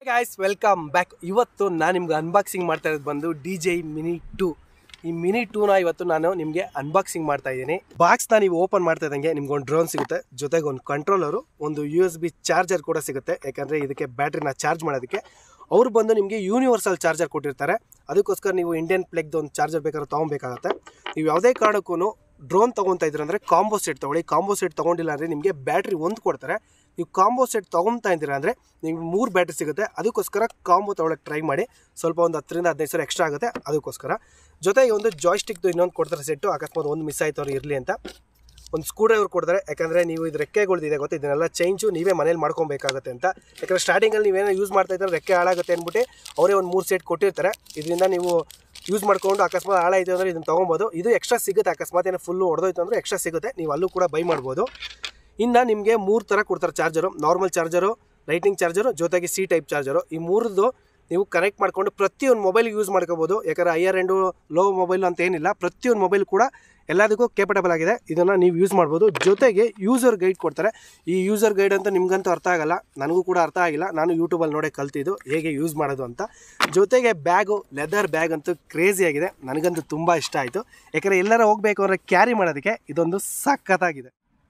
Guys welcome back. ಇವತ್ತು ನಾನು ನಿಮ್ಗೆ ಅನ್ಬಾಕ್ಸಿಂಗ್ ಮಾಡ್ತಾ ಇರೋದು ಬಂದು DJI Mini 2. ಈ Mini 2ನ ಇವತ್ತು ನಾನು ನಿಮಗೆ ಅನ್ಬಾಕ್ಸಿಂಗ್ ಮಾಡ್ತಾ ಇದ್ದೀನಿ. ಬಾಕ್ಸ್ನ ನೀವು ಓಪನ್ ಮಾಡ್ತಾ ಇದ್ದಂಗೆ ನಿಮ್ಗೆ ಒಂದು ಡ್ರೋನ್ ಸಿಗುತ್ತೆ, ಜೊತೆಗೆ ಒಂದು ಕಂಟ್ರೋಲರು, ಒಂದು USB ಚಾರ್ಜರ್ ಕೂಡ ಸಿಗುತ್ತೆ. ಯಾಕಂದರೆ ಇದಕ್ಕೆ ಬ್ಯಾಟ್ರಿನ ಚಾರ್ಜ್ ಮಾಡೋದಕ್ಕೆ ಅವ್ರು ಬಂದು ನಿಮಗೆ ಯೂನಿವರ್ಸಲ್ ಚಾರ್ಜರ್ ಕೊಟ್ಟಿರ್ತಾರೆ. ಅದಕ್ಕೋಸ್ಕರ ನೀವು ಇಂಡಿಯನ್ ಪ್ಲಗ್ದು ಒಂದು ಚಾರ್ಜರ್ ಬೇಕಾದ್ರೆ ತೊಗೊಬೇಕಾಗತ್ತೆ. ನೀವು ಯಾವುದೇ ಕಾರಣಕ್ಕೂ ಡ್ರೋನ್ ತೊಗೊತಾ ಇದ್ದೀರ ಅಂದರೆ ಕಾಂಬೋ ಸೆಟ್ ತೊಗೊಳ್ಳಿ. ಕಾಂಬೋ ಸೆಟ್ ತೊಗೊಂಡಿಲ್ಲ ಅಂದರೆ ನಿಮಗೆ ಬ್ಯಾಟ್ರಿ ಒಂದು ಕೊಡ್ತಾರೆ. ನೀವು ಕಾಂಬೋ ಸೆಟ್ ತೊಗೊತಾ ಇದ್ದೀರಾ ಅಂದರೆ ನಿಮ್ಗೆ 3 ಬ್ಯಾಟ್ರಿ ಸಿಗುತ್ತೆ. ಅದಕ್ಕೋಸ್ಕರ ಕಾಂಬೋ ತೊಗೊಳಕ್ಕೆ ಟ್ರೈ ಮಾಡಿ. ಸ್ವಲ್ಪ ಒಂದು 10 ರಿಂದ 15 ಸಾವಿರ ಎಕ್ಸ್ಟ್ರಾ ಆಗುತ್ತೆ. ಅದಕ್ಕೋಸ್ಕರ ಜೊತೆಗೆ ಒಂದು ಜಾಯ್ಸ್ಟಿಕ್ದು ಇನ್ನೊಂದು ಕೊಡ್ತಾರೆ ಸೆಟ್ಟು. ಅಕಸ್ಮಾತ್ ಒಂದು ಮಿಸ್ ಆಯ್ತು ಅವ್ರು ಇರಲಿ ಅಂತ ಒಂದು ಸ್ಕ್ರೂ ಡ್ರೈವರ್ ಕೊಡ್ತಾರೆ. ಯಾಕಂದರೆ ನೀವು ಇದು ರೆಕ್ಕೆಗಳ್ದಿದೆ ಗೊತ್ತಾ, ಇದನ್ನೆಲ್ಲ ಚೇಂಜು ನೀವೇ ಮನೇಲಿ ಮಾಡ್ಕೊಬೇಕಾಗುತ್ತೆ ಅಂತ. ಯಾಕಂದರೆ ಸ್ಟಾರ್ಟಿಂಗಲ್ಲಿ ನೀವೇನೋ ಯೂಸ್ ಮಾಡ್ತಾ ಇದ್ದರೆ ರೆಕ್ಕೆ ಹಾಳಾಗುತ್ತೆ ಅಂದ್ಬಿಟ್ಟು ಅವರೇ ಒಂದು 3 ಸೆಟ್ ಕೊಟ್ಟಿರ್ತಾರೆ. ಇದರಿಂದ ನೀವು ಯೂಸ್ ಮಾಡ್ಕೊಂಡು ಅಕಸ್ಮಾತ್ ಹಾಳಾಯಿತು ಅಂದರೆ ಇದನ್ನು ತೊಗೊಬೋದು. ಇದು ಎಕ್ಸ್ಟ್ರಾ ಸಿಗುತ್ತೆ. ಅಕಸ್ಮಾತ್ ಏನೋ ಫುಲ್ಲು ಹೊಡೆದೋಯ್ತು ಅಂದರೆ ಎಕ್ಸ್ಟ್ರಾ ಸಿಗುತ್ತೆ, ನೀವು ಅಲ್ಲೂ ಕೂಡ ಬೈ ಮಾಡ್ಬೋದು. ಇನ್ನು ನಿಮಗೆ 3 ಥರ ಕೊಡ್ತಾರೆ charger. Normal charger, lighting charger, ಜೊತೆಗೆ C ಟೈಪ್ ಚಾರ್ಜರು. ಈ 3ದು ನೀವು ಕನೆಕ್ಟ್ ಮಾಡಿಕೊಂಡು ಪ್ರತಿಯೊಂದು ಮೊಬೈಲ್ಗೆ ಯೂಸ್ ಮಾಡ್ಕೋಬೋದು. ಯಾಕಂದರೆ ಹೈಯರ್ ಎಂಡು ಲೋ ಮೊಬೈಲ್ ಅಂತ ಏನಿಲ್ಲ, ಪ್ರತಿಯೊಂದು ಮೊಬೈಲ್ ಕೂಡ ಎಲ್ಲದಕ್ಕೂ ಕೇಪಟಬಲ್ ಆಗಿದೆ. ಇದನ್ನು ನೀವು ಯೂಸ್ ಮಾಡ್ಬೋದು. ಜೊತೆಗೆ ಯೂಸರ್ ಗೈಡ್ ಕೊಡ್ತಾರೆ. ಈ ಯೂಸರ್ ಗೈಡ್ ಅಂತ ನಿಮಗಂತೂ ಅರ್ಥ ಆಗಲ್ಲ, ನನಗೂ ಕೂಡ ಅರ್ಥ ಆಗಿಲ್ಲ. ನಾನು ಯೂಟ್ಯೂಬಲ್ಲಿ ನೋಡೇ ಕಲ್ತಿದ್ದು ಹೇಗೆ ಯೂಸ್ ಮಾಡೋದು ಅಂತ. ಜೊತೆಗೆ ಬ್ಯಾಗು, ಲೆದರ್ ಬ್ಯಾಗ್ ಅಂತೂ ಕ್ರೇಜಿಯಾಗಿದೆ. ನನಗಂತೂ ತುಂಬ ಇಷ್ಟ ಆಯಿತು. ಯಾಕಂದರೆ ಎಲ್ಲರೂ ಹೋಗಬೇಕು ಅಂದರೆ ಕ್ಯಾರಿ ಮಾಡೋದಕ್ಕೆ ಇದೊಂದು ಸಖತ್ತಾಗಿದೆ.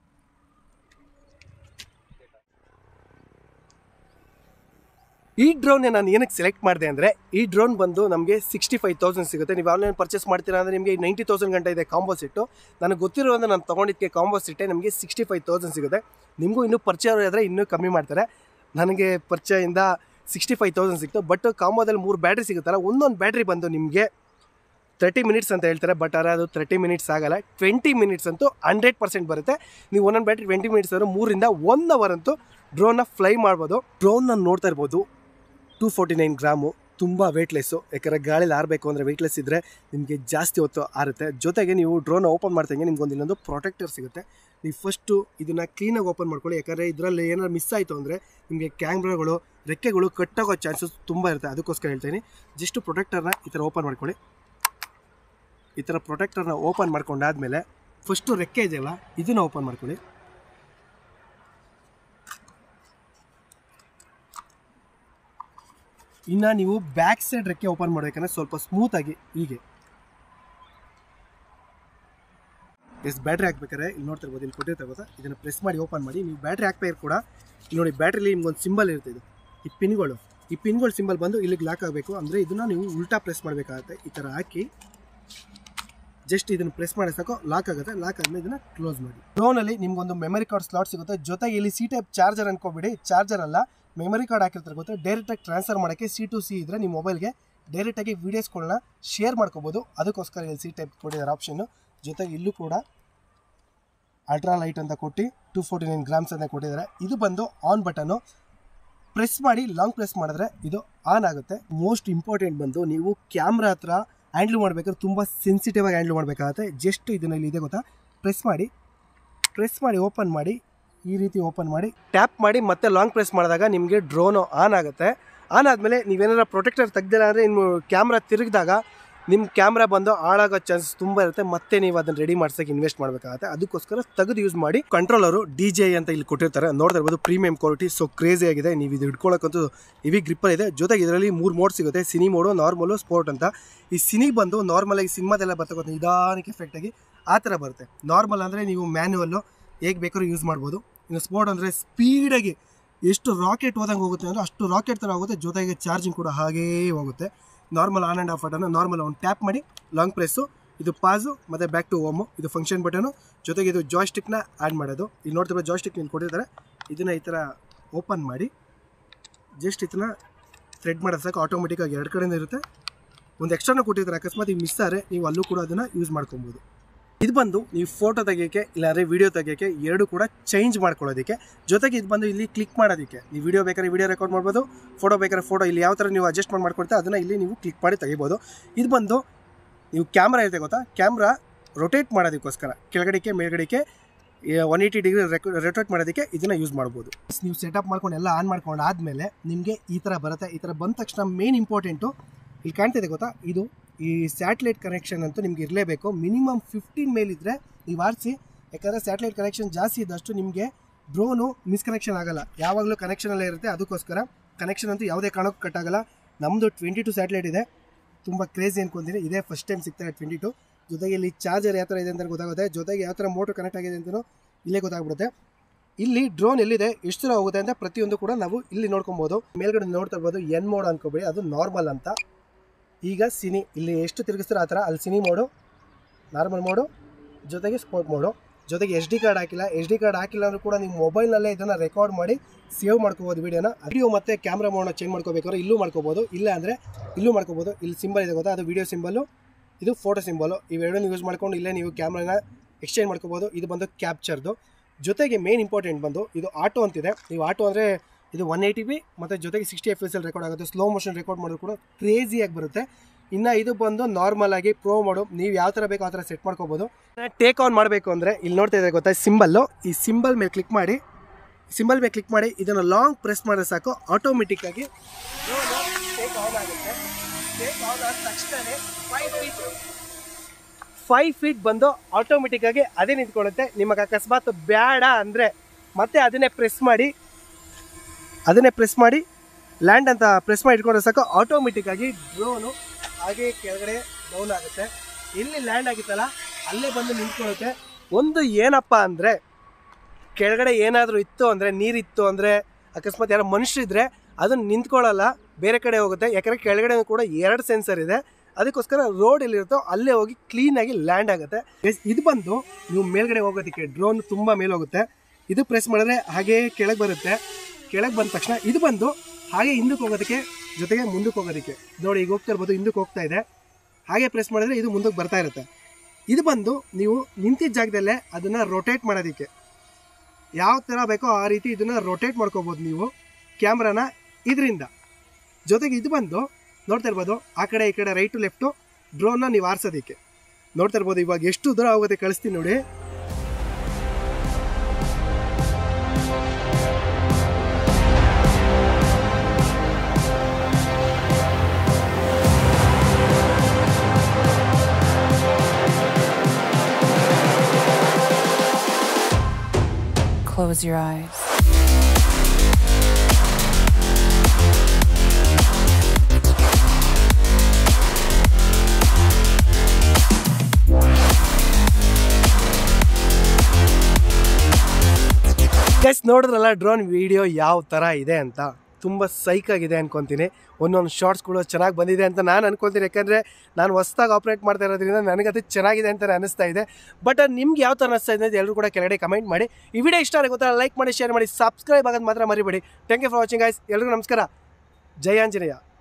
ಈ ಡ್ರೋನ್ ನಾನು ಏನಕ್ಕೆ ಸೆಲೆಕ್ಟ್ ಮಾಡಿದೆ ಅಂದರೆ, ಈ ಡ್ರೋನ್ ಬಂದು ನಮಗೆ 65,000 ಸಿಗುತ್ತೆ. ನೀವು ಆನ್ಲೈನ್ ಪರ್ಚೇಸ್ ಮಾಡ್ತೀರಾ ಅಂದರೆ ನಿಮಗೆ 90,000 ಗಂಟೆ ಇದೆ ಕಾಂಬೋ ಸೆಟ್ಟು. ನನಗೆ ಗೊತ್ತಿರೋದ್ರೆ ನಾನು ತೊಗೊಂಡಿದ್ದಕ್ಕೆ ಕಾಂಬೋ ಸೆಟ್ಟೇ ನಮಗೆ 65,000 ಸಿಗುತ್ತೆ. ನಿಮಗೂ ಇನ್ನೂ ಪರಿಚಯ ಆದರೆ ಇನ್ನೂ ಕಮ್ಮಿ ಮಾಡ್ತಾರೆ. ನನಗೆ ಪರಿಚಯದಿಂದ 65,000 ಸಿಕ್ತು. ಬಟ್ ಕಾಂಬೋದಲ್ಲಿ 3 ಬ್ಯಾಟ್ರಿ ಸಿಗುತ್ತಲ್ಲ, ಒಂದೊಂದು ಬ್ಯಾಟ್ರಿ ಬಂದು ನಿಮಗೆ 30 ಮಿನಿಟ್ಸ್ ಅಂತ ಹೇಳ್ತಾರೆ. ಬಟ್ ಅದು 30 ಮಿನಿಟ್ಸ್ ಆಗಲ್ಲ, 20 ಮಿನಿಟ್ಸ್ ಅಂತೂ 100% ಬರುತ್ತೆ. ನೀವು ಒಂದೊಂದು ಬ್ಯಾಟ್ರಿ 20 ಮಿನಿಟ್ಸ್ ಅವರು 3 ರಿಂದ 1 ಅವರ್ ಅಂತೂ ಡ್ರೋನ್ನ ಫ್ಲೈ ಮಾಡ್ಬೋದು. ಡ್ರೋನ್ನ ನೋಡ್ತಾ ಇರ್ಬೋದು, 249 ಗ್ರಾಮು, ತುಂಬ ವೇಟ್ಲೆಸ್ಸು. ಯಾಕಂದರೆ ಗಾಳಿಲಿ ಆರಬೇಕು ಅಂದರೆ ವೇಟ್ಲೆಸ್ ಇದ್ದರೆ ನಿಮಗೆ ಜಾಸ್ತಿ ಹೊತ್ತು ಆರುತ್ತೆ. ಜೊತೆಗೆ ನೀವು ಡ್ರೋನ್ ಓಪನ್ ಮಾಡ್ದಂಗೆ ನಿಮ್ಗೊಂದು ಇನ್ನೊಂದು ಪ್ರೊಟೆಕ್ಟರ್ ಸಿಗುತ್ತೆ. ನೀವು ಫಸ್ಟು ಇದನ್ನು ಕ್ಲೀನಾಗಿ ಓಪನ್ ಮಾಡ್ಕೊಳ್ಳಿ. ಯಾಕಂದರೆ ಇದರಲ್ಲಿ ಏನಾದ್ರು ಮಿಸ್ ಆಯಿತು ಅಂದರೆ ನಿಮಗೆ ಕ್ಯಾಮ್ರಾಗಳು, ರೆಕ್ಕೆಗಳು ಕಟ್ಟಾಗೋ ಚಾನ್ಸಸ್ ತುಂಬ ಇರುತ್ತೆ. ಅದಕ್ಕೋಸ್ಕರ ಹೇಳ್ತೀನಿ, ಜಸ್ಟ್ ಪ್ರೊಟೆಕ್ಟರ್ನ ಈ ಥರ ಓಪನ್ ಮಾಡ್ಕೊಳ್ಳಿ. ಈ ಥರ ಪ್ರೊಟೆಕ್ಟರ್ನ ಓಪನ್ ಮಾಡ್ಕೊಂಡಾದ್ಮೇಲೆ ಫಸ್ಟು ರೆಕ್ಕೆ ಇದೆಯಲ್ಲ, ಇದನ್ನು ಓಪನ್ ಮಾಡ್ಕೊಳ್ಳಿ. ಇನ್ನು ನೀವು ಬ್ಯಾಕ್ ಸೈಡ್ ರೆಕ್ಕೆ ಓಪನ್ ಮಾಡಬೇಕಂದ್ರೆ ಸ್ವಲ್ಪ ಸ್ಮೂತಾಗಿ ಹೀಗೆ ಬ್ಯಾಟ್ರಿ ಹಾಕ್ಬೇಕಾದ್ರೆ ಇಲ್ಲಿ ನೋಡ್ತಿರ್ಬೋದು, ಇಲ್ಲಿ ಕೊಟ್ಟಿರ್ತಾರೆ ಗೊತ್ತಾ, ಇದನ್ನು ಪ್ರೆಸ್ ಮಾಡಿ ಓಪನ್ ಮಾಡಿ. ನೀವು ಬ್ಯಾಟ್ರಿ ಹಾಕ್ಬೇಕು ಕೂಡ ಇಲ್ಲಿ ನೋಡಿ, ಬ್ಯಾಟ್ರಿಲಿ ನಿಮ್ಗೊಂದು ಸಿಂಬಲ್ ಇರುತ್ತೆ. ಇದು ಈ ಪಿನ್ಗಳು ಸಿಂಬಲ್ ಬಂದು ಇಲ್ಲಿಗೆ ಲಾಕ್ ಆಗಬೇಕು. ಅಂದರೆ ಇದನ್ನು ನೀವು ಉಲ್ಟಾ ಪ್ರೆಸ್ ಮಾಡಬೇಕಾಗುತ್ತೆ. ಈ ಥರ ಹಾಕಿ ಜಸ್ಟ್ ಇದನ್ನು ಪ್ರೆಸ್ ಮಾಡಿ ಸಾಕು, ಲಾಕ್ ಆಗುತ್ತೆ. ಲಾಕ್ ಆದಮೇಲೆ ಇದನ್ನು ಕ್ಲೋಸ್ ಮಾಡಿ. ಡ್ರೋನಲ್ಲಿ ನಿಮ್ಗೊಂದು ಮೆಮರಿ ಕಾರ್ಡ್ ಸ್ಲಾಟ್ ಸಿಗುತ್ತೆ. ಜೊತೆಗೆ ಇಲ್ಲಿ C ಟೈಪ್ ಚಾರ್ಜರ್ ಅನ್ಕೋಬೇಡಿ, ಚಾರ್ಜರ್ ಅಲ್ಲ, ಮೆಮರಿ ಕಾರ್ಡ್ ಹಾಕಿರ್ತಾರೆ ಗೊತ್ತಾ. ಡೈರೆಕ್ಟಾಗಿ ಟ್ರಾನ್ಸ್ಫರ್ ಮಾಡೋಕ್ಕೆ C to C ಇದ್ದರೆ ನಿಮ್ಮ ಮೊಬೈಲ್ಗೆ ಡೈರೆಕ್ಟಾಗಿ ವೀಡಿಯೋಸ್ಗಳನ್ನ ಶೇರ್ ಮಾಡ್ಕೋಬೋದು. ಅದಕ್ಕೋಸ್ಕರ ಇಲ್ಲಿ C ಟೈಪ್ ಕೊಟ್ಟಿದ್ದಾರೆ ಆಪ್ಷನ್ನು. ಜೊತೆಗೆ ಇಲ್ಲೂ ಕೂಡ ಅಲ್ಟ್ರಾ ಲೈಟ್ ಅಂತ ಕೊಟ್ಟು 249 ಗ್ರಾಮ್ಸ್ ಅಂತ ಕೊಟ್ಟಿದ್ದಾರೆ. ಇದು ಬಂದು ಆನ್ ಬಟನ್ನು, ಪ್ರೆಸ್ ಮಾಡಿ ಲಾಂಗ್ ಪ್ರೆಸ್ ಮಾಡಿದ್ರೆ ಇದು ಆನ್ ಆಗುತ್ತೆ. ಮೋಸ್ಟ್ ಇಂಪಾರ್ಟೆಂಟ್ ಬಂದು ನೀವು ಕ್ಯಾಮ್ರಾ ಹತ್ರ ಹ್ಯಾಂಡ್ಲ್ ಮಾಡಬೇಕಾದ್ರೆ ತುಂಬ ಸೆನ್ಸಿಟಿವ್ ಆಗಿ ಹ್ಯಾಂಡ್ಲ್ ಮಾಡಬೇಕಾಗುತ್ತೆ. ಜಸ್ಟ್ ಇದನ್ನು ಇಲ್ಲಿ ಇದೆ ಗೊತ್ತಾ, ಪ್ರೆಸ್ ಮಾಡಿ ಓಪನ್ ಮಾಡಿ, ಈ ರೀತಿ ಓಪನ್ ಮಾಡಿ ಟ್ಯಾಪ್ ಮಾಡಿ ಮತ್ತೆ ಲಾಂಗ್ ಪ್ರೆಸ್ ಮಾಡಿದಾಗ ನಿಮಗೆ ಡ್ರೋನು ಆನ್ ಆಗುತ್ತೆ. ಆನ್ ಆದಮೇಲೆ ನೀವೇನಾರ ಪ್ರೊಟೆಕ್ಟರ್ ತೆಗ್ದಿಲ್ಲ ಅಂದರೆ ನಿಮ್ಮ ಕ್ಯಾಮ್ರಾ ತಿರುಗಿದಾಗ ನಿಮ್ಮ ಕ್ಯಾಮ್ರಾ ಬಂದು ಹಾಳಾಗೋ ಚಾನ್ಸಸ್ ತುಂಬ ಇರುತ್ತೆ. ಮತ್ತೆ ನೀವು ಅದನ್ನು ರೆಡಿ ಮಾಡ್ಸೋಕ್ಕೆ ಇನ್ವೆಸ್ಟ್ ಮಾಡಬೇಕಾಗುತ್ತೆ. ಅದಕ್ಕೋಸ್ಕರ ತೆಗೆದು ಯೂಸ್ ಮಾಡಿ. ಕಂಟ್ರೋಲರು DJI ಅಂತ ಇಲ್ಲಿ ಕೊಟ್ಟಿರ್ತಾರೆ, ನೋಡ್ತಾ ಇರ್ಬೋದು, ಪ್ರೀಮಿಯಂ ಕ್ವಾಲಿಟಿ. ಸೊ ಕ್ರೇಜಿ ಆಗಿದೆ. ನೀವು ಇದು ಹಿಡ್ಕೊಳ್ಳೋಕ್ಕಂತೂ ಹೆವಿ ಗ್ರಿಪ್ಪರ್ ಇದೆ. ಜೊತೆಗೆ ಇದರಲ್ಲಿ 3 ಮೋಡ್ ಸಿಗುತ್ತೆ, ಸಿನಿ ಮೋಡು, ನಾರ್ಮಲು, ಸ್ಪೋರ್ಟ್ ಅಂತ. ಈ ಸಿನಿ ಬಂದು ನಾರ್ಮಲಾಗಿ ಸಿನಿಮಾದೆಲ್ಲ ಬರ್ತಕ್ಕಂಥ ನಿಧಾನಕ್ಕೆ ಎಫೆಕ್ಟಾಗಿ ಆ ಥರ ಬರುತ್ತೆ. ನಾರ್ಮಲ್ ಅಂದರೆ ನೀವು ಮ್ಯಾನ್ಯುವಲ್ಲು ಹೇಗೆ ಬೇಕಾದ್ರೂ ಯೂಸ್ ಮಾಡ್ಬೋದು. ಇನ್ನು ಸ್ಪೋರ್ಟ್ ಅಂದರೆ ಸ್ಪೀಡಾಗಿ ಎಷ್ಟು ರಾಕೆಟ್ ಹೋದಂಗೆ ಹೋಗುತ್ತೆ ಅಂದರೆ ಅಷ್ಟು ರಾಕೆಟ್ ಥರ ಹೋಗುತ್ತೆ. ಜೊತೆಗೆ ಚಾರ್ಜಿಂಗ್ ಕೂಡ ಹಾಗೇ ಹೋಗುತ್ತೆ. Normal on and off button, normal ಒಂದು ಟ್ಯಾಪ್ ಮಾಡಿ ಲಾಂಗ್ ಪ್ರೆಸ್ಸು, ಇದು ಪಾಸು ಮತ್ತು ಬ್ಯಾಕ್ ಟು ಹೋಮು, ಇದು ಫಂಕ್ಷನ್ ಬಟನು. ಜೊತೆಗೆ ಇದು ಜಾಯ್ಸ್ಟಿಕ್ನ ಆ್ಯಡ್ ಮಾಡೋದು. ಇಲ್ಲಿ ನೋಡ್ತಿರೋ ಜಾಯ್ಸ್ಟಿಕ್ ಇಲ್ಲಿ ಕೊಟ್ಟಿರ್ತಾರೆ. ಇದನ್ನು ಈ ಥರ ಓಪನ್ ಮಾಡಿ ಜಸ್ಟ್ ಇದನ್ನ ಥ್ರೆಡ್ ಮಾಡೋದು ಸಾಕು. ಆಟೋಮೆಟಿಕ್ಕಾಗಿ 2 ಕಡೆಯಿಂದ ಇರುತ್ತೆ. ಒಂದು ಎಕ್ಸ್ಟ್ರಾನ ಕೊಟ್ಟಿರ್ತಾರೆ, ಅಕಸ್ಮಾತ್ ಈಗ ಮಿಸ್ ಆದರೆ ನೀವು ಅಲ್ಲೂ ಕೂಡ ಅದನ್ನು ಯೂಸ್ ಮಾಡ್ಕೊಬೋದು. ಇದು ಬಂದು ನೀವು ಫೋಟೋ ತೆಗಿಯೋಕ್ಕೆ ಇಲ್ಲಾಂದರೆ ವೀಡಿಯೋ ತೆಗಿಯೋಕ್ಕೆ 2 ಕೂಡ ಚೇಂಜ್ ಮಾಡ್ಕೊಳ್ಳೋದಕ್ಕೆ. ಜೊತೆಗೆ ಇದು ಬಂದು ಇಲ್ಲಿ ಕ್ಲಿಕ್ ಮಾಡೋದಕ್ಕೆ, ನೀವು ವೀಡಿಯೋ ಬೇಕಾದ್ರೆ ವೀಡಿಯೋ ರೆಕಾರ್ಡ್ ಮಾಡ್ಬೋದು, ಫೋಟೋ ಬೇಕಾದ್ರೆ ಫೋಟೋ, ಇಲ್ಲಿ ಯಾವ ಥರ ನೀವು ಅಡ್ಜಸ್ಟ್ಮೆಂಟ್ ಮಾಡ್ಕೊಳ್ತಾ ಅದನ್ನು ಇಲ್ಲಿ ನೀವು ಕ್ಲಿಕ್ ಮಾಡಿ ತೆಗಿಬೋದು. ಇದು ಬಂದು ನೀವು ಕ್ಯಾಮ್ರಾ ಇರುತ್ತೆ ಗೊತ್ತಾ, ಕ್ಯಾಮ್ರಾ ರೊಟೇಟ್ ಮಾಡೋದಕ್ಕೋಸ್ಕರ ಕೆಳಗಡೆಗೆ ಮೇಲ್ಗಡೆಗೆ 180 ಡಿಗ್ರಿ ರೊಟೇಟ್ ಮಾಡೋದಕ್ಕೆ ಇದನ್ನು ಯೂಸ್ ಮಾಡ್ಬೋದು. ನೀವು ಸೆಟಪ್ ಮಾಡ್ಕೊಂಡು ಎಲ್ಲ ಆನ್ ಮಾಡ್ಕೊಂಡು ಆದಮೇಲೆ ನಿಮಗೆ ಈ ಥರ ಬರುತ್ತೆ. ಈ ಥರ ಬಂದ ತಕ್ಷಣ ಮೇನ್ ಇಂಪಾರ್ಟೆಂಟು ಇಲ್ಲಿ ಕಾಣ್ತಿದೆ ಗೊತ್ತಾ, ಇದು ಈ ಸ್ಯಾಟಲೈಟ್ ಕನೆಕ್ಷನ್ ಅಂತೂ ನಿಮ್ಗೆ ಇರಲೇಬೇಕು. ಮಿನಿಮಮ್ 15 ಮೇಲಿದ್ದರೆ ನೀವು ಆರಿಸಿ. ಯಾಕಂದರೆ ಸ್ಯಾಟಲೈಟ್ ಕನೆಕ್ಷನ್ ಜಾಸ್ತಿ ಇದ್ದಷ್ಟು ನಿಮಗೆ ಡ್ರೋನು ಮಿಸ್ಕನೆಕ್ಷನ್ ಆಗಲ್ಲ, ಯಾವಾಗಲೂ ಕನೆಕ್ಷನಲ್ಲೇ ಇರುತ್ತೆ. ಅದಕ್ಕೋಸ್ಕರ ಕನೆಕ್ಷನ್ ಅಂತೂ ಯಾವುದೇ ಕಾರಣಕ್ಕೂ ಕಟ್ ಆಗಲ್ಲ. ನಮ್ಮದು 22 ಸ್ಯಾಟಲೈಟ್ ಇದೆ, ತುಂಬ ಕ್ರೇಜಿ ಅನ್ಕೊಂತೀನಿ. ಇದೇ ಫಸ್ಟ್ ಟೈಮ್ ಸಿಗ್ತಾರೆ 22. ಜೊತೆಗೆ ಇಲ್ಲಿ ಚಾರ್ಜರ್ ಯಾವ ಥರ ಇದೆ ಅಂತ ಗೊತ್ತಾಗುತ್ತೆ, ಜೊತೆಗೆ ಯಾವ ಥರ ಮೋಟರ್ ಕನೆಕ್ಟ್ ಆಗಿದೆ ಅಂತಲೂ ಇಲ್ಲೇ ಗೊತ್ತಾಗ್ಬಿಡುತ್ತೆ. ಇಲ್ಲಿ ಡ್ರೋನ್ ಎಲ್ಲಿದೆ, ಎಷ್ಟು ದೂರ ಹೋಗುತ್ತೆ ಅಂತ ಪ್ರತಿಯೊಂದು ಕೂಡ ನಾವು ಇಲ್ಲಿ ನೋಡ್ಕೊಬೋದು. ಮೇಲ್ಗಡೆ ನೋಡ್ತಾ ಇರ್ಬೋದು, ಎನ್ ಮೋಡ್ ಅನ್ಕೋಬೇಡಿ, ಅದು ನಾರ್ಮಲ್ ಅಂತ. ಈಗ ಸಿನಿ ಇಲ್ಲಿ ಎಷ್ಟು ತಿರುಗಿಸ್ತಾರೆ ಆ ಥರ, ಅಲ್ಲಿ ಸಿನಿ ಮೋಡು, ನಾರ್ಮಲ್ ಮೋಡು, ಜೊತೆಗೆ ಸ್ಪೋರ್ಟ್ ಮೋಡು, ಜೊತೆಗೆ SD ಕಾರ್ಡ್ ಹಾಕಿಲ್ಲ. SD ಕಾರ್ಡ್ ಹಾಕಿಲ್ಲ ಅಂದರೂ ಕೂಡ ನೀವು ಮೊಬೈಲ್ನಲ್ಲೇ ಇದನ್ನು ರೆಕಾರ್ಡ್ ಮಾಡಿ ಸೇವ್ ಮಾಡ್ಕೋಬೋದು ವಿಡಿಯೋನ. ವಿಡಿಯೋ ಮತ್ತು ಕ್ಯಾಮ್ರಾ ಮೋಡನ್ನ ಚೇಂಜ್ ಮಾಡ್ಕೋಬೇಕಾದ್ರೆ ಇಲ್ಲೂ ಮಾಡ್ಕೋಬೋದು, ಇಲ್ಲ ಅಂದರೆ ಇಲ್ಲೂ ಮಾಡ್ಕೋಬೋದು. ಇಲ್ಲಿ ಸಿಂಬಲ್ ಇದೆ ಗೊತ್ತಾ, ಅದು ವಿಡಿಯೋ ಸಿಂಬಲು, ಇದು ಫೋಟೋ ಸಿಂಬಲು. ಇವೆರಡನ್ನು ಯೂಸ್ ಮಾಡ್ಕೊಂಡು ಇಲ್ಲೇ ನೀವು ಕ್ಯಾಮ್ರಾನ ಎಕ್ಸ್ಚೇಂಜ್ ಮಾಡ್ಕೋಬೋದು. ಇದು ಬಂದು ಕ್ಯಾಪ್ಚರ್ದು. ಜೊತೆಗೆ ಮೇನ್ ಇಂಪಾರ್ಟೆಂಟ್ ಬಂದು ಇದು ಆಟೋ ಅಂತಿದೆ. ನೀವು ಆಟೋ ಅಂದರೆ ಇದು 180p ಮತ್ತು ಜೊತೆಗೆ 60 FPS ರೆಕಾರ್ಡ್ ಆಗುತ್ತೆ. ಸ್ಲೋ ಮೋಷನ್ ರೆಕಾರ್ಡ್ ಮಾಡೋದು ಕೂಡ ಕ್ರೇಜಿಯಾಗಿ ಬರುತ್ತೆ. ಇನ್ನು ಇದು ಬಂದು ನಾರ್ಮಲ್ ಆಗಿ ಪ್ರೋ ಮೋಡು, ನೀವು ಯಾವ ಥರ ಬೇಕೋ ಆ ಥರ ಸೆಟ್ ಮಾಡ್ಕೋಬೋದು. ಟೇಕ್ ಆನ್ ಮಾಡಬೇಕು ಅಂದರೆ ಇಲ್ಲಿ ನೋಡ್ತಾ ಇದ್ದಾರೆ ಗೊತ್ತಾ ಸಿಂಬಲ್ಲು, ಈ ಸಿಂಬಲ್ ಮೇಲೆ ಕ್ಲಿಕ್ ಮಾಡಿ, ಇದನ್ನು ಲಾಂಗ್ ಪ್ರೆಸ್ ಮಾಡಿದ್ರೆ ಸಾಕು, ಆಟೋಮೆಟಿಕ್ಕಾಗಿ ಟೇಕ್ ಆನ್ ಆಗುತ್ತೆ. ಟೇಕ್ ಆನ್ ಆದ ತಕ್ಷಣವೇ 5 ಫೀಟ್ ಬಂದು ಆಟೋಮೆಟಿಕ್ಕಾಗಿ ಅದೇ ನಿಂತ್ಕೊಳ್ಳುತ್ತೆ. ನಿಮಗೆ ಅಕಸ್ಮಾತ್ ಬೇಡ ಅಂದರೆ ಮತ್ತೆ ಅದನ್ನೇ ಪ್ರೆಸ್ ಮಾಡಿ ಲ್ಯಾಂಡ್ ಅಂತ ಪ್ರೆಸ್ ಮಾಡಿ ಇಟ್ಕೊಂಡ್ರೆ ಸಾಕು, ಆಟೋಮೆಟಿಕ್ಕಾಗಿ ಡ್ರೋನು ಹಾಗೆ ಕೆಳಗಡೆ ಡೌನ್ ಆಗುತ್ತೆ. ಎಲ್ಲಿ ಲ್ಯಾಂಡ್ ಆಗಿತ್ತಲ್ಲ ಅಲ್ಲೇ ಬಂದು ನಿಂತ್ಕೊಳ್ಳುತ್ತೆ. ಒಂದು ಏನಪ್ಪ ಅಂದರೆ ಕೆಳಗಡೆ ಏನಾದರೂ ಇತ್ತು ಅಂದರೆ, ನೀರಿತ್ತು ಅಂದರೆ, ಅಕಸ್ಮಾತ್ ಯಾರೋ ಮನುಷ್ಯರಿದ್ದರೆ ಅದನ್ನು ನಿಂತ್ಕೊಳ್ಳಲ್ಲ, ಬೇರೆ ಕಡೆ ಹೋಗುತ್ತೆ. ಯಾಕಂದರೆ ಕೆಳಗಡೆ ಕೂಡ 2 ಸೆನ್ಸರ್ ಇದೆ. ಅದಕ್ಕೋಸ್ಕರ ರೋಡ್ ಎಲ್ಲಿರುತ್ತೋ ಅಲ್ಲೇ ಹೋಗಿ ಕ್ಲೀನಾಗಿ ಲ್ಯಾಂಡ್ ಆಗುತ್ತೆ. ಇದು ಬಂದು ನೀವು ಮೇಲ್ಗಡೆ ಹೋಗೋದಕ್ಕೆ, ಡ್ರೋನ್ ತುಂಬ ಮೇಲೆ ಹೋಗುತ್ತೆ. ಇದು ಪ್ರೆಸ್ ಮಾಡಿದ್ರೆ ಹಾಗೇ ಕೆಳಗೆ ಬರುತ್ತೆ. ಕೆಳಗೆ ಬಂದ ತಕ್ಷಣ ಇದು ಬಂದು ಹಾಗೆ ಹಿಂದಕ್ಕೆ ಹೋಗೋದಕ್ಕೆ, ಜೊತೆಗೆ ಮುಂದಕ್ಕೆ ಹೋಗೋದಕ್ಕೆ. ನೋಡಿ ಈಗ ಹೋಗ್ತಾ ಇರ್ಬೋದು, ಹಿಂದಕ್ಕೆ ಹೋಗ್ತಾ ಇದೆ. ಹಾಗೆ ಪ್ರೆಸ್ ಮಾಡಿದ್ರೆ ಇದು ಮುಂದಕ್ಕೆ ಬರ್ತಾ ಇರುತ್ತೆ. ಇದು ಬಂದು ನೀವು ನಿಂತಿದ್ದ ಜಾಗದಲ್ಲೇ ಅದನ್ನು ರೊಟೇಟ್ ಮಾಡೋದಕ್ಕೆ, ಯಾವ ಥರ ಬೇಕೋ ಆ ರೀತಿ ಇದನ್ನು ರೊಟೇಟ್ ಮಾಡ್ಕೋಬೋದು ನೀವು ಕ್ಯಾಮ್ರಾನ ಇದರಿಂದ. ಜೊತೆಗೆ ಇದು ಬಂದು ನೋಡ್ತಾ ಇರ್ಬೋದು, ಆ ಕಡೆ ಈ ಕಡೆ ರೈಟು ಲೆಫ್ಟು ಡ್ರೋನ್ನ ನೀವು ಆರಿಸೋದಕ್ಕೆ. ನೋಡ್ತಾ ಇರ್ಬೋದು ಇವಾಗ ಎಷ್ಟು ದೂರ ಹೋಗುತ್ತೆ, ಕಳಿಸ್ತೀನಿ ನೋಡಿ. Close your eyes. ಗೈಸ್ ನೋಡಿದ್ರಲ್ಲ ಡ್ರೋನ್ ವಿಡಿಯೋ ಯಾವ ಥರ ಇದೆ ಅಂತ, ತುಂಬ ಸೈಕಾಗಿದೆ ಅನ್ಕೊತೀನಿ. ಒಂದೊಂದು ಶಾರ್ಟ್ಸ್ಗಳು ಚೆನ್ನಾಗಿ ಬಂದಿದೆ ಅಂತ ನಾನು ಅನ್ಕೊತೀನಿ. ಯಾಕಂದರೆ ನಾನು ಹೊಸ್ದಾಗಿ ಆಪ್ರೇಟ್ ಮಾಡ್ತಾ ಇರೋದ್ರಿಂದ ನನಗದು ಚೆನ್ನಾಗಿದೆ ಅಂತ ಅನ್ನಿಸ್ತಾ ಇದೆ. ಬಟ್ ನಿಮ್ಗೆ ಯಾವ ಥರ ಅನ್ನಿಸ್ತಾ ಇದೆ ಅಂತ ಎಲ್ಲರೂ ಕೂಡ ಕೆಳಗಡೆ ಕಮೆಂಟ್ ಮಾಡಿ. ಈ ವಿಡಿಯೋ ಇಷ್ಟ ಆಗುತ್ತೆ ಲೈಕ್ ಮಾಡಿ, ಶೇರ್ ಮಾಡಿ, ಸಬ್ಸ್ಕ್ರೈಬ್ ಆಗೋದು ಮಾತ್ರ ಮರಿಬೇಡಿ. Thank you for watching guys. ಎಲ್ರಿಗೂ ನಮಸ್ಕಾರ. ಜೈ ಆಂಜನೇಯ.